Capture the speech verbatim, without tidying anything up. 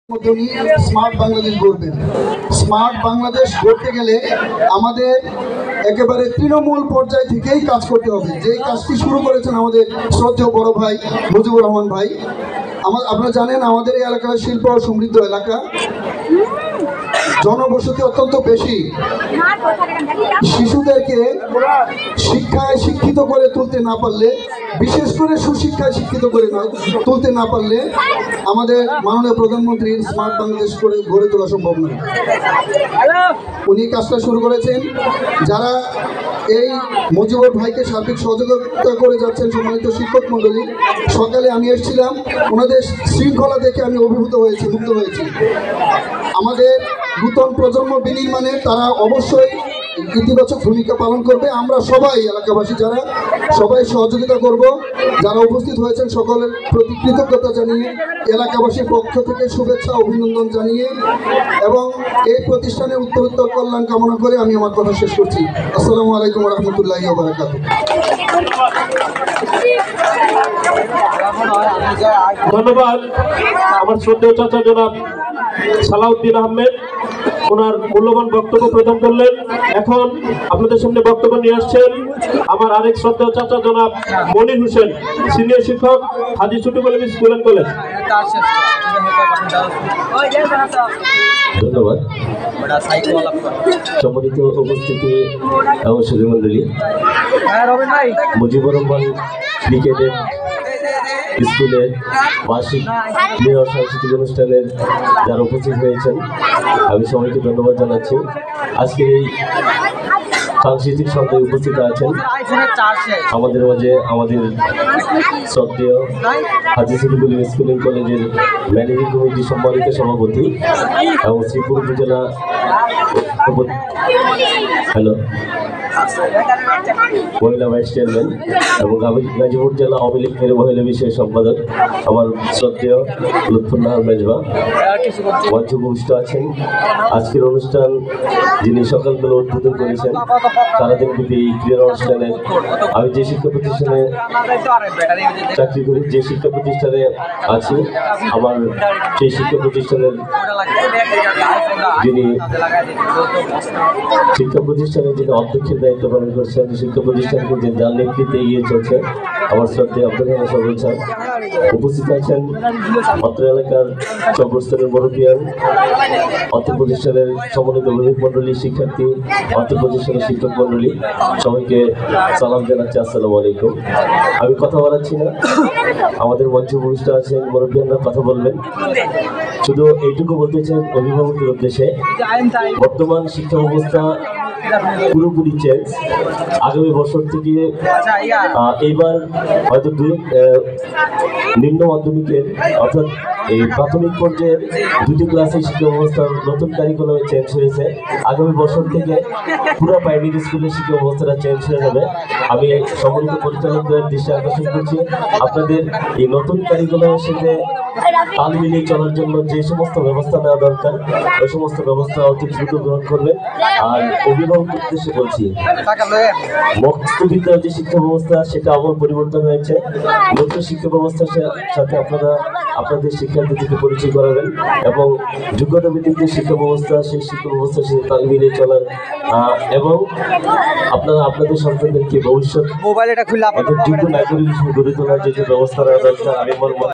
Smart Bangladesh গড়বেন। Smart Bangladesh গড়তে গেলে আমাদের একেবারে তৃণমূল পর্যায় থেকেই কাজ করতে হবে। যেই কাজটি শুরু করেছেন আমাদের শ্রদ্ধেয় বড় ভাই মুজিবুর রহমান ভাই। আমার আপনারা জানেন আমাদের এই এলাকাটা শিল্প সমৃদ্ধ এলাকা, জনবসতি অত্যন্ত বেশি। শিশুদেরকে শিক্ষায় শিক্ষিত করে তুলতে না পারলে, বিশেষ করে সুশিক্ষায় শিক্ষিত করে না তুলতে না পারলে আমাদের মাননীয় প্রধানমন্ত্রীর স্মার্ট বাংলাদেশ করে গড়ে তোলা সম্ভব নয়। উনি কাজটা শুরু করেছেন। যারা এই মুজিবুর ভাইকে সার্বিক সহযোগিতা করে যাচ্ছেন সম্মানিত শিক্ষক মণ্ডলী, সকালে আমি এসেছিলাম, ওনাদের শৃঙ্খলা দেখে আমি অভিভূত হয়েছি, মুগ্ধ হয়েছি। আমাদের নূতন প্রজন্ম বিনির্মাণে তারা অবশ্যই ইতিবাচক ভূমিকা পালন করবে। আমরা সবাই এলাকাবাসী যারা সবাই সহযোগিতা করব। যারা উপস্থিত হয়েছেন সকলের প্রতি কৃতজ্ঞতা জানিয়ে, এলাকাবাসীর পক্ষ থেকে শুভেচ্ছা অভিনন্দন জানিয়ে এবং এই প্রতিষ্ঠানের উত্তরোত্তর কল্যাণ কামনা করে আমি আমার কথা শেষ করছি। আসসালামু আলাইকুম রহমতুল্লাহি ওয়া বারাকাতুহু। ধন্যবাদ আমার শ্রদ্ধেয় চাচা জনাব সালাউদ্দিন আহমেদ, ওনার মূল্যবান বক্তব্য প্রদান করলেন। এখন আপনাদের সামনে বক্তব্য নিয়ে আসছেন আমার আরেক শ্রদ্ধেয় চাচা জনাব মনির হোসেন, সিনিয়র শিক্ষক, হাজী Chuti college school and college. ধন্যবাদ সম্মানিত উপস্থিতি এবং সুধীমণ্ডলী, মুজিবুর রহমান ক্রিকেটের স্কুলের বার্ষিক মেয়র সাংস্কৃতিক অনুষ্ঠানের যারা উপস্থিত হয়েছেন আমি সবাইকে ধন্যবাদ জানাচ্ছি। আজকের এই সাংস্কৃতিক সন্ধ্যায় উপস্থিত আছেন আমাদের মাঝে আমাদের শ্রদ্ধেয় Haji Chuti college school and কলেজের ম্যানেজিং কমিটির সম্মানিত সভাপতি এবং শ্রীপুর উপজেলা হ্যালো মহিলা ভাইস চেয়ারম্যান এবং গাজীপুর জেলা আওয়ামী লীগের মহিলা বিষয় সম্পাদক আমার শ্রদ্ধেয় লুৎফুন্নাহার মেজবা মঞ্চ উপবিষ্ট আছেন। আজকের অনুষ্ঠান যিনি সকালবেলা উদ্বোধন করেছেন সারাদিনব্যাপী এই ক্রীড়া অনুষ্ঠানে আমি যে শিক্ষা প্রতিষ্ঠানে চাকরি করি, যে শিক্ষা প্রতিষ্ঠানে আছি, আমার সেই শিক্ষা প্রতিষ্ঠানের যিনি শিক্ষা প্রতিষ্ঠানের যিনি অধ্যক্ষের দায়িত্ব পালন করছেন, শিক্ষা প্রতিষ্ঠানকে যে যার নেতৃত্বে এগিয়ে চলছে আমার শ্রদ্ধেয় আব্দুল হামিদ সরকার উপস্থিত আছেন। অত্র এলাকার সর্বস্তরের মুরব্বিয়ান, অত্র প্রতিষ্ঠানের সমন্বিত অভিভাবক মণ্ডলী, শিক্ষার্থী, অত্র প্রতিষ্ঠানের শিক্ষক মণ্ডলী, সবাইকে সালাম জানাচ্ছি, আসসালামু আলাইকুম। আমি কথা বলাচ্ছি না, আমাদের মঞ্চ উপস্থিত আছেন মুরব্বিয়ানরা কথা বলবেন। শুধু এইটুকু বলতে চাই অভিভাবকদের উদ্দেশ্যে, বর্তমান শিক্ষা ব্যবস্থা পুরোপুরি চেঞ্জ। আগামী বছর থেকে এইবার হয়তো দুই নিম্ন মাধ্যমিকের অর্থাৎ এই প্রাথমিক পর্যায়ের দুটি ক্লাসের শিক্ষা ব্যবস্থার নতুন কারিকুলামে চেঞ্জ হয়েছে। আগামী বছর থেকে পুরো প্রাইমারি স্কুলের শিক্ষা ব্যবস্থাটা চেঞ্জ হয়ে যাবে। আমি সম্মিলিত পরিচালকদের দৃষ্টি আকর্ষণ করছি, আপনাদের এই নতুন কারিকুলামের সাথে তাল মিলিয়ে চলার জন্য যে সমস্ত ব্যবস্থা নেওয়া দরকার ওই সমস্ত ব্যবস্থা অতি দ্রুত গ্রহণ করবেন। আর অভিভাবক উদ্দেশ্যে বলছি, মস্তিষ্কবিদ্যার যে শিক্ষা ব্যবস্থা সেটা আবার পরিবর্তন হয়েছে। নতুন শিক্ষা ব্যবস্থার সাথে আপনারা আপনাদের শিক্ষার্থীদেরকে পরিচয় করাবেন এবং যোগ্যতা ভিত্তিক যে শিক্ষা ব্যবস্থা সেই শিক্ষা ব্যবস্থার সাথে তাল মিলিয়ে চলার এবং আপনারা আপনাদের সন্তানদেরকে ভবিষ্যৎ যোগ্য নাগরিক হিসেবে গড়ে তোলার যে ব্যবস্থা নেওয়া দরকার আমি